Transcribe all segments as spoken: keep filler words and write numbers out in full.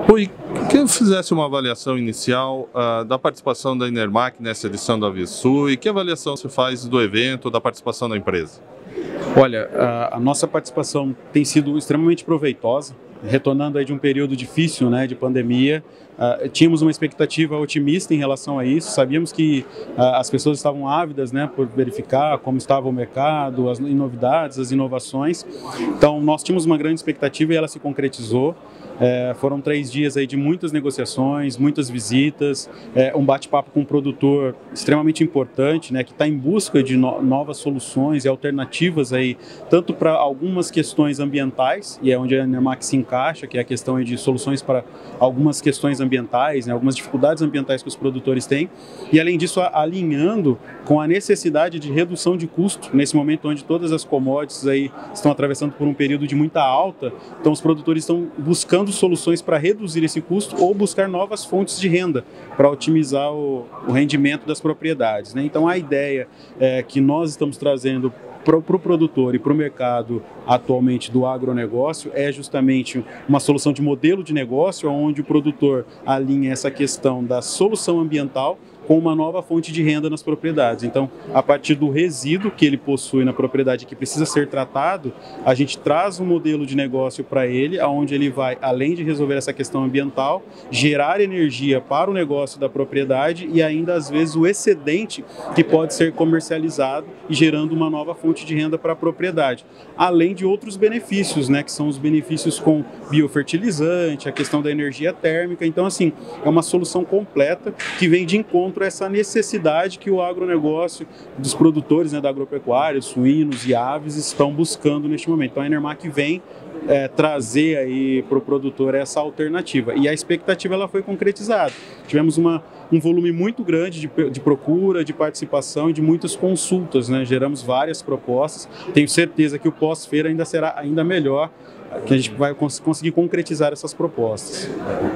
Rui, que eu fizesse uma avaliação inicial uh, da participação da Enermac nessa edição da AVSUI, que avaliação se faz do evento, da participação da empresa? Olha, a, a nossa participação tem sido extremamente proveitosa, retornando aí de um período difícil, né, de pandemia. Uh, tínhamos uma expectativa otimista em relação a isso, sabíamos que uh, as pessoas estavam ávidas, né, por verificar como estava o mercado, as novidades, as inovações. Então, nós tínhamos uma grande expectativa e ela se concretizou. É, foram três dias aí de muitas negociações, muitas visitas, é, um bate-papo com um produtor extremamente importante, né, que está em busca de no novas soluções e alternativas aí, tanto para algumas questões ambientais, e é onde a Enermac se encaixa, que é a questão aí de soluções para algumas questões ambientais, né, algumas dificuldades ambientais que os produtores têm, e além disso alinhando com a necessidade de redução de custo, nesse momento onde todas as commodities aí estão atravessando por um período de muita alta, então os produtores estão buscando soluções para reduzir esse custo ou buscar novas fontes de renda para otimizar o, o rendimento das propriedades, né? Então a ideia é, que nós estamos trazendo para o pro produtor e para o mercado atualmente do agronegócio é justamente uma solução de modelo de negócio onde o produtor alinha essa questão da solução ambiental com uma nova fonte de renda nas propriedades. Então, a partir do resíduo que ele possui na propriedade que precisa ser tratado, a gente traz um modelo de negócio para ele, onde ele vai, além de resolver essa questão ambiental, gerar energia para o negócio da propriedade e ainda, às vezes, o excedente que pode ser comercializado e gerando uma nova fonte de renda para a propriedade. Além de outros benefícios, né, que são os benefícios com biofertilizante, a questão da energia térmica. Então, assim, é uma solução completa que vem de encontro essa necessidade que o agronegócio dos produtores, né, da agropecuária, suínos e aves estão buscando neste momento. Então a Enermac vem é, trazer aí para o produtor essa alternativa e a expectativa ela foi concretizada. Tivemos uma, um volume muito grande de, de procura, de participação e de muitas consultas, né? Geramos várias propostas. Tenho certeza que o pós-feira ainda será ainda melhor, que a gente vai cons conseguir concretizar essas propostas.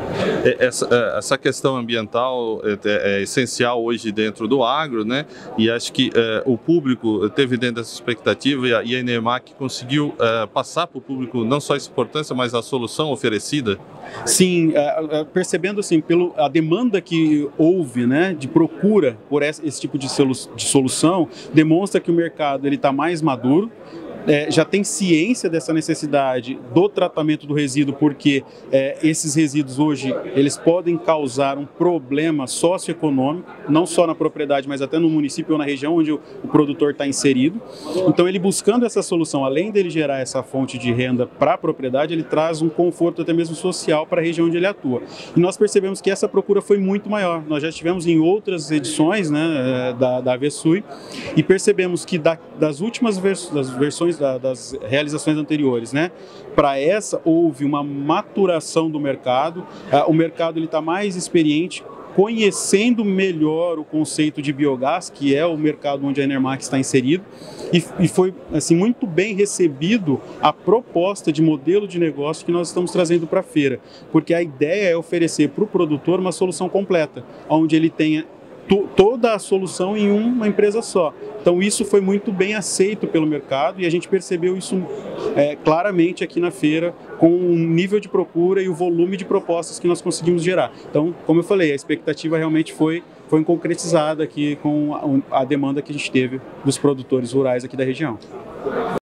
Essa, essa questão ambiental é, é essencial hoje dentro do agro, né? E acho que é, o público teve dentro dessa expectativa e a, e a Enermac conseguiu é, passar para o público não só essa importância, mas a solução oferecida. Sim, é, é, percebendo assim, pelo, a demanda que houve, né, de procura por esse, esse tipo de, solu de solução, demonstra que o mercado ele está mais maduro. É, já tem ciência dessa necessidade do tratamento do resíduo, porque é, esses resíduos hoje eles podem causar um problema socioeconômico, não só na propriedade, mas até no município ou na região onde o, o produtor está inserido. Então ele buscando essa solução, além dele gerar essa fonte de renda para a propriedade, ele traz um conforto até mesmo social para a região onde ele atua. E nós percebemos que essa procura foi muito maior. Nós já estivemos em outras edições, né, da, da AVSUI e percebemos que da, das últimas vers das versões das realizações anteriores, né? Para essa houve uma maturação do mercado, o mercado ele está mais experiente, conhecendo melhor o conceito de biogás, que é o mercado onde a Enermac está inserido, e, e foi assim, muito bem recebido a proposta de modelo de negócio que nós estamos trazendo para a feira, porque a ideia é oferecer para o produtor uma solução completa, onde ele tenha toda a solução em uma empresa só. Então isso foi muito bem aceito pelo mercado e a gente percebeu isso é, claramente aqui na feira com o nível de procura e o volume de propostas que nós conseguimos gerar. Então, como eu falei, a expectativa realmente foi, foi concretizada aqui com a, a demanda que a gente teve dos produtores rurais aqui da região.